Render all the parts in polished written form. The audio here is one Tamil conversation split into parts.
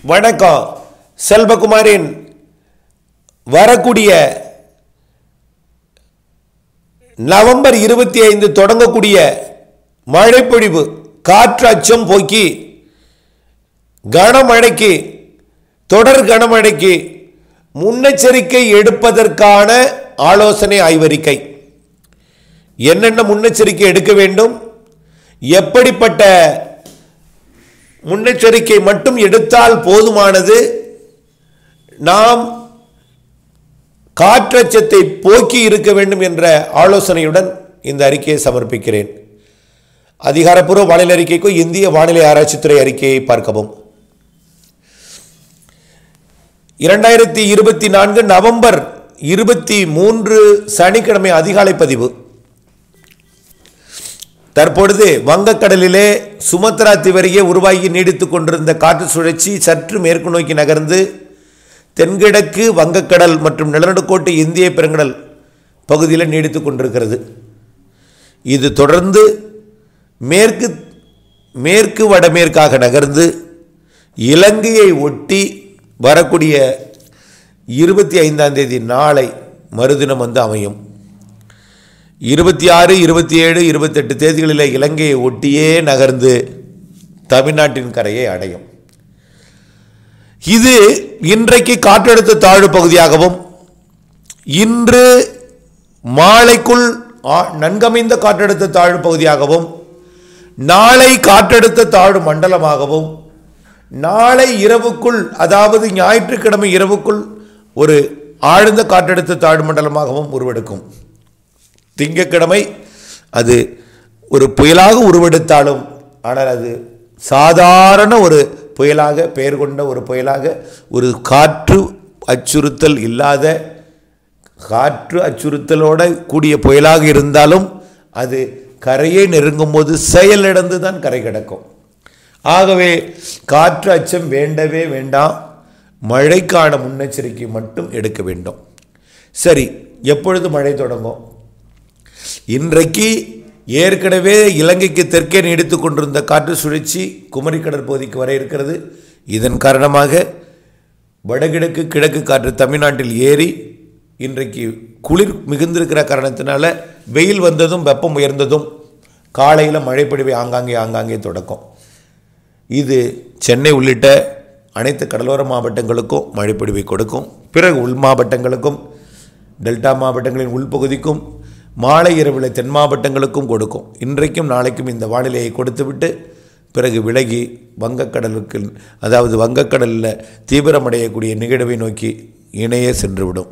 வணக்கம். செல்வகுமாரின் வரக்கூடிய நவம்பர் 25 தொடங்கக்கூடிய மழைப்பொழிவு காற்று அச்சம் போக்கி கனமழைக்கு தொடர் கனமழைக்கு முன்னெச்சரிக்கை எடுப்பதற்கான ஆலோசனை ஆய்வறிக்கை. என்னென்ன முன்னெச்சரிக்கை எடுக்க வேண்டும், எப்படிப்பட்ட முன்னெச்சரிக்கை மட்டும் எடுத்தால் போதுமானது, நாம் காற்றச்சத்தை போக்கி இருக்க வேண்டும் என்ற ஆலோசனையுடன் இந்த அறிக்கையை சமர்ப்பிக்கிறேன். அதிகாரப்பூர்வ வானிலை அறிக்கைக்கு இந்திய வானிலை ஆராய்ச்சித்துறை அறிக்கையை பார்க்கவும். 2024 நவம்பர் 23 சனிக்கிழமை அதிகாலை பதிவு. தற்பொழுது வங்கக்கடலிலே சுமத்ரா தீவரியே உருவாகி நீடித்துக் கொண்டிருந்த காற்று சுழற்சி சற்று மேற்கு நோக்கி நகர்ந்து தென்கிழக்கு வங்கக்கடல் மற்றும் நிலநடுக்கோட்டு இந்திய பெருங்கடல் பகுதியில் நீடித்துக் கொண்டிருக்கிறது. இது தொடர்ந்து மேற்கு வடமேற்காக நகர்ந்து இலங்கையை ஒட்டி வரக்கூடிய 25ஆம் தேதி நாளை மறுதினம் அமையும். 26, 27, 28 தேதிகளில் இலங்கையை ஒட்டியே நகர்ந்து தமிழ்நாட்டின் கரையை அடையும். இது இன்றைக்கு காற்றழுத்த தாழ்வு பகுதியாகவும் இன்று மாலைக்குள் நன்கமைந்த காற்றழுத்த தாழ்வு பகுதியாகவும் நாளை காற்றழுத்த தாழ்வு மண்டலமாகவும் நாளை இரவுக்குள், அதாவது ஞாயிற்றுக்கிழமை இரவுக்குள் ஒரு ஆழ்ந்த காற்றழுத்த தாழ்வு மண்டலமாகவும் உருவெடுக்கும். திங்கட்கிழமை அது ஒரு புயலாக உருவெடுத்தாலும் ஆனால் அது சாதாரண ஒரு புயலாக, பெயர் கொண்ட ஒரு புயலாக, ஒரு காற்று அச்சுறுத்தல் இல்லாத, காற்று அச்சுறுத்தலோட கூடிய புயலாக இருந்தாலும் அது கரையை நெருங்கும் போது செயலிழந்து தான் கரை கிடக்கும். ஆகவே காற்று அச்சம் வேண்டவே வேண்டாம். மழைக்கான முன்னெச்சரிக்கை மட்டும் எடுக்க வேண்டும். சரி, எப்பொழுது மழை தொடங்கும்? இன்றைக்கு ஏற்கனவே இலங்கைக்கு தெற்கே நீடித்துக் கொண்டிருந்த காற்று சுழற்சி குமரி கடற்பகுதிக்கு வர இருக்கிறது. இதன் காரணமாக வடகிழக்கு கிழக்கு காற்று தமிழ்நாட்டில் ஏறி இன்றைக்கு குளிர் மிகுந்திருக்கிற காரணத்தினால வெயில் வந்ததும் வெப்பம் உயர்ந்ததும் காலையில் மழைப்பொழிவை ஆங்காங்கே தொடக்கும். இது சென்னை உள்ளிட்ட அனைத்து கடலோர மாவட்டங்களுக்கும் மழைப்பொழிவை கொடுக்கும். பிறகு உள் மாவட்டங்களுக்கும் டெல்டா மாவட்டங்களின் உள்பகுதிக்கும் மாலை இரவில் தென் மாவட்டங்களுக்கும் கொடுக்கும். இன்றைக்கும் நாளைக்கும் இந்த வானிலையை கொடுத்துவிட்டு பிறகு விலகி வங்கக்கடலுக்கு, அதாவது வங்கக்கடலில் தீவிரமடையக்கூடிய நிகழ்வை நோக்கி இணையே சென்றுவிடும்.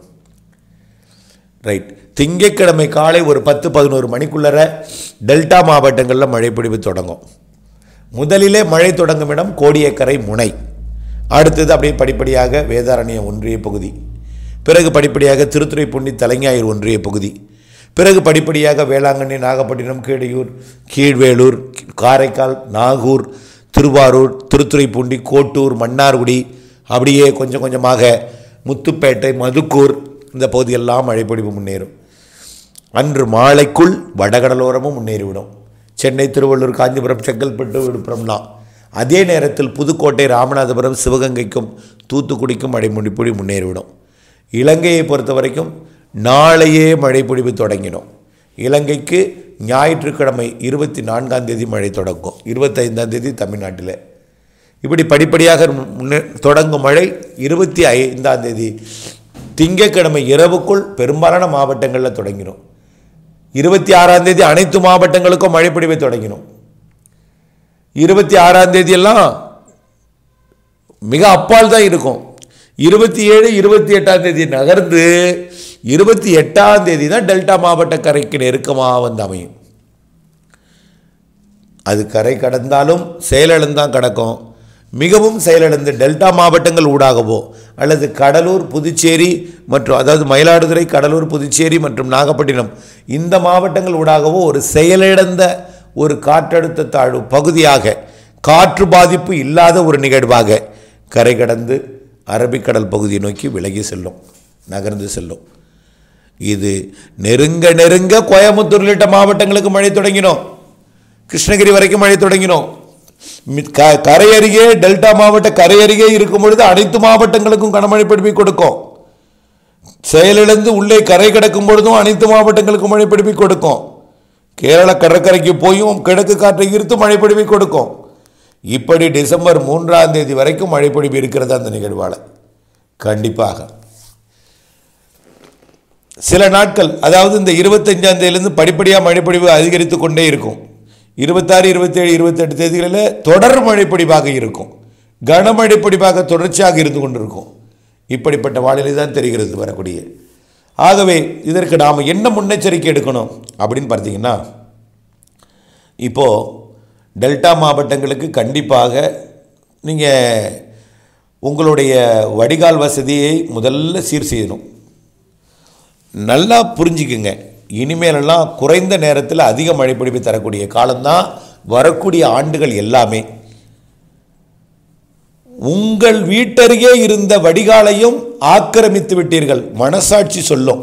ரைட். திங்கட்கிழமை காலை ஒரு 10-11 மணிக்குள்ளர டெல்டா மாவட்டங்களில் மழைப்பொழிவு தொடங்கும். முதலிலே மழை தொடங்கும் இடம் கோடியக்கரை முனை, அடுத்தது அப்படியே படிப்படியாக வேதாரண்யம் ஒன்றிய பகுதி, பிறகு படிப்படியாக திருத்துறைப்பூண்டி தலைஞாயிறு ஒன்றிய பகுதி, பிறகு படிப்படியாக வேளாங்கண்ணி, நாகப்பட்டினம், கீழையூர், கீழ்வேளூர், காரைக்கால், நாகூர், திருவாரூர், திருத்துறைப்பூண்டி, கோட்டூர், மன்னார்குடி, அப்படியே கொஞ்சம் கொஞ்சமாக முத்துப்பேட்டை, மதுக்கூர், இந்த பகுதியெல்லாம் மழைப்பொழிவு முன்னேறும். அன்று மாலைக்குள் வடகடலோரமும் முன்னேறிவிடும். சென்னை, திருவள்ளூர், காஞ்சிபுரம், செங்கல்பட்டு, விழுப்புரம்லாம். அதே நேரத்தில் புதுக்கோட்டை, ராமநாதபுரம், சிவகங்கைக்கும் தூத்துக்குடிக்கும் மழைப்பொழிவு முன்னேறிவிடும். இலங்கையை பொறுத்த வரைக்கும் நாளையே மழைப்பொழிவு தொடங்கினோம். இலங்கைக்கு ஞாயிற்றுக்கிழமை 24ஆம் தேதி மழை தொடங்கும். 25ஆம் தேதி தமிழ்நாட்டில். இப்படி படிப்படியாக தொடங்கும் மழை 25ஆம் தேதி திங்கட்கிழமை இரவுக்குள் பெரும்பாலான மாவட்டங்களில் தொடங்கினோம். 26ஆம் தேதி அனைத்து மாவட்டங்களுக்கும் மழைப்பொழிவை தொடங்கினோம். 26ஆம் தேதியெல்லாம் மிக அப்பால் தான் இருக்கும். 27, 28ஆம் தேதி நகர்ந்து 28ஆம் தேதி தான் டெல்டா மாவட்ட கரைக்கு நெருக்கமாக அமையும். அது கரை கடந்தாலும் செயலிழந்தான் கிடக்கும். மிகவும் செயலிழந்து டெல்டா மாவட்டங்கள் ஊடாகவோ அல்லது கடலூர், புதுச்சேரி மற்றும், அதாவது மயிலாடுதுறை, கடலூர், புதுச்சேரி மற்றும் நாகப்பட்டினம், இந்த மாவட்டங்கள் ஊடாகவோ ஒரு செயலிழந்த ஒரு காற்றழுத்த தாழ்வு பகுதியாக, காற்று பாதிப்பு இல்லாத ஒரு நிகழ்வாக கரை கடந்து அரபிக்கடல் பகுதியை நோக்கி விலகி செல்லும், நகர்ந்து செல்லும். இது நெருங்க நெருங்க கோயம்புத்தூர் உள்ளிட்ட மாவட்டங்களுக்கு மழை தொடங்கினோம். கிருஷ்ணகிரி வரைக்கும் மழை தொடங்கினோம். கரை அருகே டெல்டா மாவட்ட கரை அருகே இருக்கும் பொழுது அனைத்து மாவட்டங்களுக்கும் கனமழை பிடிப்பை கொடுக்கும். செயலிழந்து உள்ளே கரை கிடக்கும் பொழுதும் அனைத்து மாவட்டங்களுக்கும் மழை பிடிப்பை கொடுக்கும். கேரள கடற்கரைக்கு போயும் கிழக்கு காற்றை ஈர்த்து மழை பிடிப்பை கொடுக்கும். இப்படி டிசம்பர் 3ஆம் தேதி வரைக்கும் மழை பிடிப்பு இருக்கிறது. அந்த நிகழ்வால் கண்டிப்பாக சில நாட்கள், அதாவது இந்த 25ஆம் தேதியிலிருந்து படிப்படியாக மழைப்பொழிவு அதிகரித்து கொண்டே இருக்கும். 26, 27, 28 தேதிகளில் தொடர் மழைப்பொழிவாக இருக்கும். கனமழை பொழிவாக தொடர்ச்சியாக இருந்து கொண்டிருக்கும். இப்படிப்பட்ட வானிலை தான் தெரிகிறது வரக்கூடிய. ஆகவே இதற்கு நாம் என்ன முன்னெச்சரிக்கை எடுக்கணும் அப்படின்னு பார்த்தீங்கன்னா, இப்போது டெல்டா மாவட்டங்களுக்கு கண்டிப்பாக நீங்கள் உங்களுடைய வடிகால் வசதியை முதல்ல சீர் செய்யணும். நல்லா புரிஞ்சுக்குங்க, இனிமேலெல்லாம் குறைந்த நேரத்தில் அதிக மழைப்பொழிவு தரக்கூடிய காலம்தான் வரக்கூடிய ஆண்டுகள் எல்லாமே. உங்கள் வீட்டருகே இருந்த வடிகாலையும் ஆக்கிரமித்து விட்டீர்கள், மனசாட்சி சொல்லும்.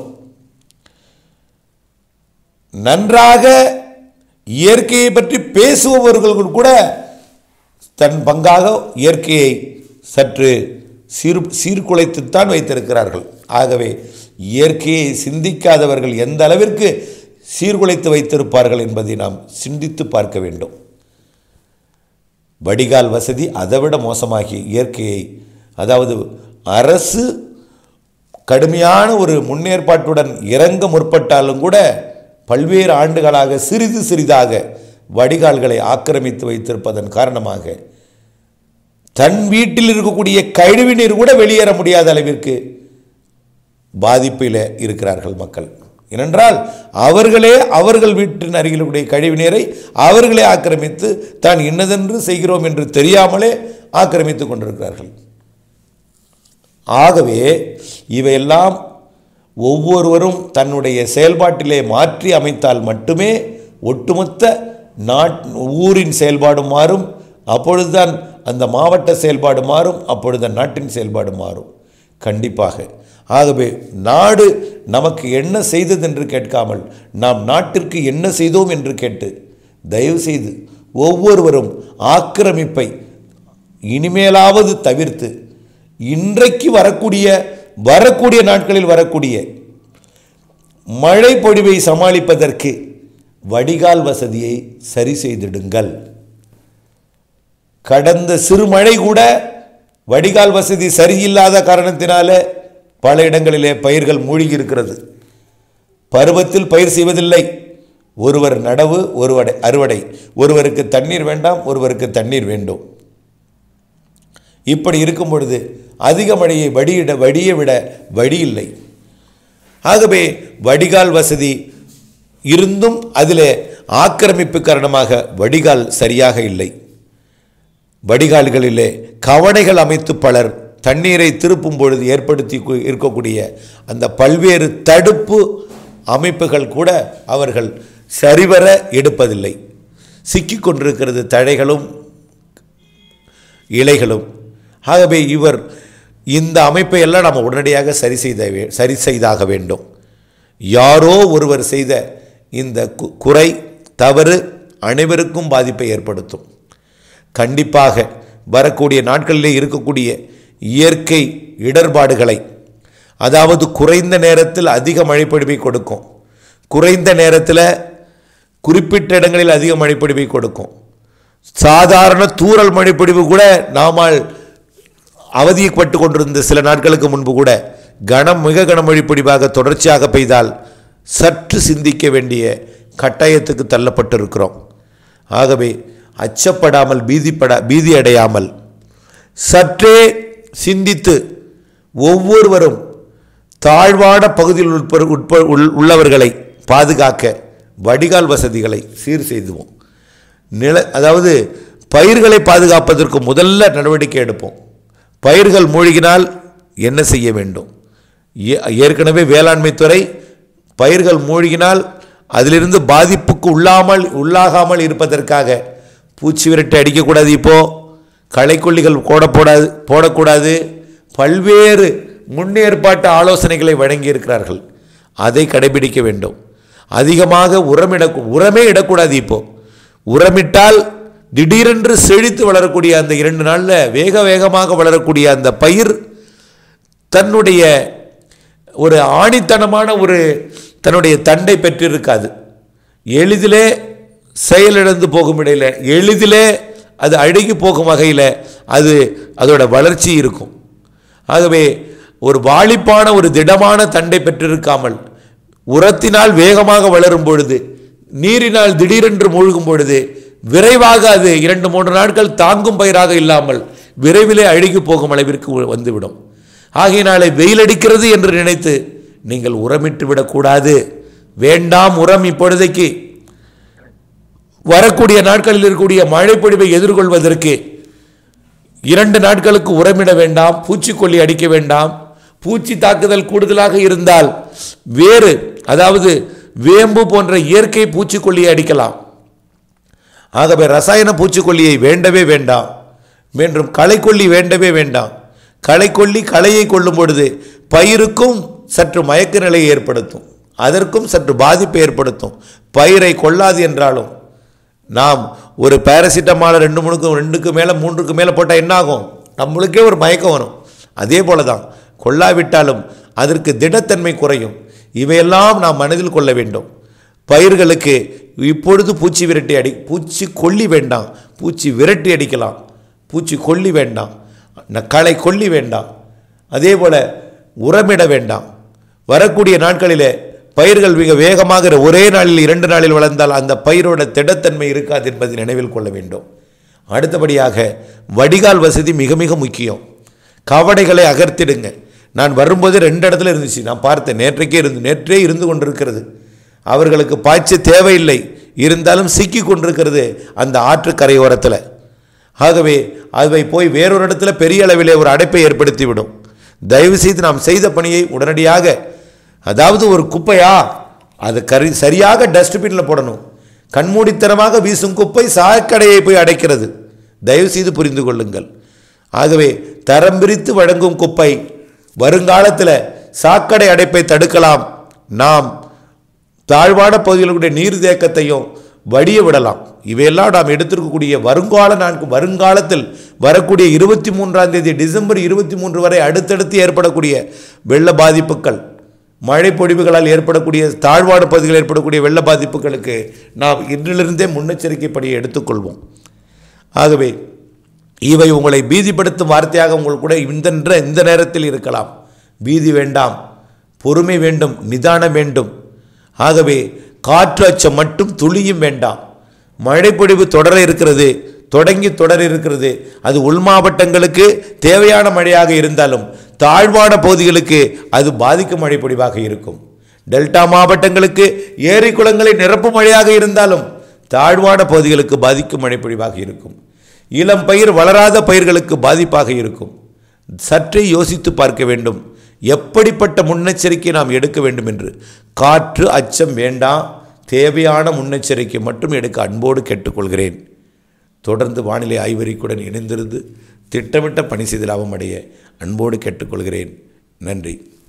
நன்றாக இயற்கையை பற்றி பேசுபவர்கள் கூட தன் பங்காக இயற்கையை சற்று சீர்குலைத்துத்தான் வைத்திருக்கிறார்கள். ஆகவே இயற்கையை சிந்திக்காதவர்கள் எந்த அளவிற்கு சீர்குலைத்து வைத்திருப்பார்கள் என்பதை நாம் சிந்தித்து பார்க்க வேண்டும். வடிகால் வசதி அதைவிட மோசமாகி இயற்கையை, அதாவது அரசு கடுமையான ஒரு முன்னேற்பாட்டுடன் இறங்க முற்பட்டாலும் கூட பல்வேறு ஆண்டுகளாக சிறிது சிறிதாக வடிகால்களை ஆக்கிரமித்து வைத்திருப்பதன் காரணமாக தன் வீட்டில் இருக்கக்கூடிய கழிவுநீர் கூட வெளியேற முடியாத அளவிற்கு பாதிப்பில் இருக்கிறார்கள் மக்கள். ஏனென்றால் அவர்களே அவர்கள் வீட்டின் அருகிலுடைய கழிவுநீரை அவர்களே ஆக்கிரமித்து தான் இன்னதென்று செய்கிறோம் என்று தெரியாமலே ஆக்கிரமித்து கொண்டிருக்கிறார்கள். ஆகவே இவையெல்லாம் ஒவ்வொருவரும் தன்னுடைய செயல்பாட்டிலே மாற்றி அமைத்தால் மட்டுமே ஒட்டுமொத்த ஊரின் செயல்பாடு மாறும். அப்பொழுதுதான் அந்த மாவட்ட செயல்பாடு மாறும். அப்பொழுது நாட்டின் செயல்பாடு மாறும் கண்டிப்பாக. ஆகவே நாடு நமக்கு என்ன செய்தது என்று கேட்காமல் நாம் நாட்டிற்கு என்ன செய்தோம் என்று கேட்டு தயவு செய்து ஒவ்வொருவரும் ஆக்கிரமிப்பை இனிமேலாவது தவிர்த்து இன்றைக்கு வரக்கூடிய நாட்களில் வரக்கூடிய மழை பொழிவை சமாளிப்பதற்கு வடிகால் வசதியை சரி செய்திடுங்கள். கடந்த சிறுமழை கூட வடிகால் வசதி சரியில்லாத காரணத்தினால பல இடங்களிலே பயிர்கள் மூழ்கி இருக்கிறது. பருவத்தில் பயிர் செய்வதில்லை. ஒருவர் நடவு, ஒருவர் அறுவடை. ஒருவருக்கு தண்ணீர் வேண்டாம், ஒருவருக்கு தண்ணீர் வேண்டும். இப்படி இருக்கும் பொழுது அதிக மழையை வடிய விட வழி இல்லை. ஆகவே வடிகால் வசதி இருந்தும் அதில் ஆக்கிரமிப்பு காரணமாக வடிகால் சரியாக இல்லை. வடிகால்களிலே கவணைகள் அமைத்து பலர் தண்ணீரை திருப்பும் பொழுது ஏற்படுத்தி இருக்கக்கூடிய அந்த பல்வேறு தடுப்பு அமைப்புகள் கூட அவர்கள் சரிவர எடுப்பதில்லை. சிக்கிக் கொண்டிருக்கிறது தழைகளும் இலைகளும். ஆகவே இந்த அமைப்பை எல்லாம் நாம் உடனடியாக சரி செய்தாக வேண்டும். யாரோ ஒருவர் செய்த இந்த குறை தவறு அனைவருக்கும் பாதிப்பை ஏற்படுத்தும். கண்டிப்பாக வரக்கூடிய நாட்களிலே இருக்கக்கூடிய இயற்கை இடர்பாடுகளை, அதாவது குறைந்த நேரத்தில் அதிக மழைப்பொழிவை கொடுக்கும், குறைந்த நேரத்தில் குறிப்பிட்ட இடங்களில் அதிக மழைப்பொழிவை கொடுக்கும், சாதாரண தூறல் மழைப்பொழிவு கூட நாமல் அவதிப்பட்டு கொண்டிருந்த சில நாட்களுக்கு முன்பு கூட மிக கனமழை பொழிவாக தொடர்ச்சியாக பெய்தால் சற்று சிந்திக்க வேண்டிய கட்டாயத்துக்கு தள்ளப்பட்டிருக்கிறோம். ஆகவே அச்சப்படாமல் பீதி அடையாமல் சற்றே சிந்தித்து ஒவ்வொருவரும் தாழ்வான பகுதியில் உள்ளவர்களை பாதுகாக்க வடிகால் வசதிகளை சீர் செய்துவோம். அதாவது பயிர்களை பாதுகாப்பதற்கு முதல்ல நடவடிக்கை எடுப்போம். பயிர்கள் மூழ்கினால் என்ன செய்ய வேண்டும்? ஏற்கனவே வேளாண்மை துறை பயிர்கள் மூழ்கினால் அதிலிருந்து பாதிப்புக்கு உள்ளாகாமல் இருப்பதற்காக பூச்சி விரட்டை அடிக்கக்கூடாது, இப்போது களைக்கொல்லிகள் போடக்கூடாது, பல்வேறு முன்னேற்பாட்டு ஆலோசனைகளை வழங்கியிருக்கிறார்கள். அதை கடைபிடிக்க வேண்டும். அதிகமாக உரமே இடக்கூடாது. இப்போது உரமிட்டால் திடீரென்று செழித்து வளரக்கூடிய அந்த 2 நாளில் வேகமாக வளரக்கூடிய அந்த பயிர் தன்னுடைய ஒரு ஆணித்தனமான ஒரு தன்னுடைய தண்டை பெற்றிருக்காது. எளிதிலே செயலிழந்து போகும் இடையில், எளிதிலே அது அழுகி போகும் வகையில் அதோட வளர்ச்சி இருக்கும். ஆகவே ஒரு வாளிப்பான ஒரு திடமான தண்டை பெற்றிருக்காமல் உரத்தினால் வேகமாக வளரும் பொழுது, நீரினால் திடீரென்று மூழ்கும் பொழுது விரைவாக அது 2-3 நாட்கள் தாங்கும் பயிராக இல்லாமல் விரைவிலே அழுகி போகும் அளவிற்கு வந்துவிடும். ஆகையினாலே வெயில் அடிக்கிறது என்று நினைத்து நீங்கள் உரமிட்டு விடக்கூடாது. வேண்டாம் உரம். இப்பொழுதைக்கு வரக்கூடிய நாட்களில் இருக்கக்கூடிய மழைப்பொழிவை எதிர்கொள்வதற்கு 2 நாட்களுக்கு உரமிட வேண்டாம், பூச்சிக்கொல்லி அடிக்க வேண்டாம். பூச்சி தாக்குதல் கூடுதலாக இருந்தால் வேறு, அதாவது வேம்பு போன்ற இயற்கை பூச்சிக்கொல்லியை அடிக்கலாம். ஆகவே ரசாயன பூச்சிக்கொல்லியை வேண்டவே வேண்டாம். மீண்டும் களைக்கொல்லி வேண்டவே வேண்டாம். களைக்கொல்லி களையை கொள்ளும் பொழுது பயிருக்கும் சற்று மயக்க நிலையை ஏற்படுத்தும், அதற்கும் சற்று பாதிப்பை ஏற்படுத்தும். பயிரை கொள்ளாது என்றாலும் நாம் ஒரு பேராசிட்டமால் 2க்கு மேலே 3க்கு மேலே போட்டால் என்ன ஆகும்? நம்மளுக்கே ஒரு மயக்கம் வரும். அதே போல தான் கொள்ளாவிட்டாலும் அதற்கு திடத்தன்மை குறையும். இவையெல்லாம் நாம் மனதில் கொள்ள வேண்டும். பயிர்களுக்கு இப்பொழுது பூச்சி கொல்லி வேண்டாம், பூச்சி விரட்டி அடிக்கலாம். பூச்சி கொல்லி வேண்டாம், களை கொல்லி வேண்டாம். அதே போல் உரமிட வேண்டாம். வரக்கூடிய நாட்களில் பயிர்கள் மிக வேகமாக ஒரே நாளில் 2 நாளில் வளர்ந்தால் அந்த பயிரோட திடத்தன்மை இருக்காது என்பதை நினைவில் கொள்ள வேண்டும். அடுத்தபடியாக வடிகால் வசதி மிக மிக முக்கியம். கவடைகளை அகர்த்திடுங்க. நான் வரும்போது 2 இடத்துல இருந்துச்சு, நான் பார்த்தேன். நேற்றே இருந்து கொண்டிருக்கிறது. அவர்களுக்கு பாய்ச்ச தேவையில்லை, இருந்தாலும் சிக்கி கொண்டிருக்கிறது அந்த ஆற்று கரையோரத்தில். ஆகவே அதை போய் வேறொரு இடத்துல பெரிய அளவிலே ஒரு அடைப்பை ஏற்படுத்திவிடும். தயவு செய்து நாம் செய்த பணியை உடனடியாக, அதாவது ஒரு குப்பையா அது சரியாக டஸ்ட்பினில் போடணும். கண்மூடித்தனமாக வீசும் குப்பை சாக்கடையை போய் அடைக்கிறது. தயவு செய்து புரிந்து கொள்ளுங்கள். ஆகவே தரம் பிரித்து வழங்கும் குப்பை வருங்காலத்தில் சாக்கடை அடைப்பை தடுக்கலாம். நாம் தாழ்வான பகுதிகளுடைய நீர் தேக்கத்தையும் வடிய விடலாம். இவையெல்லாம் நாம் எடுத்திருக்கக்கூடிய வருங்காலத்தில் வரக்கூடிய 23ஆம் தேதி டிசம்பர் 23 வரை அடுத்தடுத்து ஏற்படக்கூடிய வெள்ள பாதிப்புகள், மழை பொழிவுகளால் ஏற்படக்கூடிய தாழ்வான பகுதிகளில் ஏற்படக்கூடிய வெள்ள பாதிப்புகளுக்கு நாம் இன்றிலிருந்தே முன்னெச்சரிக்கைப்படியை எடுத்துக்கொள்வோம். ஆகவே இவை உங்களை பீதிப்படுத்தும் வார்த்தையாக உங்கள் கூட இந்த நேரத்தில் இருக்கலாம். பீதி வேண்டாம், பொறுமை வேண்டும், நிதானம் வேண்டும். ஆகவே காற்று அச்சம் மட்டும் துளியும் வேண்டாம். மழைப்பொழிவு தொடர இருக்கிறது. அது உள் மாவட்டங்களுக்கு தேவையான மழையாக இருந்தாலும் தாழ்வான பகுதிகளுக்கு அது பாதிக்கும் மழைப்பொழிவாக இருக்கும். டெல்டா மாவட்டங்களுக்கு ஏரி குளங்களை நிரப்பும் மழையாக இருந்தாலும் தாழ்வான பகுதிகளுக்கு பாதிக்கும் மழைப்பொழிவாக இருக்கும். இளம் பயிர் வளராத பயிர்களுக்கு பாதிப்பாக இருக்கும். சற்றே யோசித்து பார்க்க வேண்டும், எப்படிப்பட்ட முன்னெச்சரிக்கை நாம் எடுக்க வேண்டும் என்று. காற்று அச்சம் வேண்டாம், தேவையான முன்னெச்சரிக்கை மட்டும் எடுக்க அன்போடு கேட்டுக்கொள்கிறேன். தொடர்ந்து வானிலை ஆய்வறிக்கையுடன் இணைந்திருந்து திட்டமிட்ட பணி செய்து லாபம் அடைய அன்போடு கேட்டுக்கொள்கிறேன். நன்றி.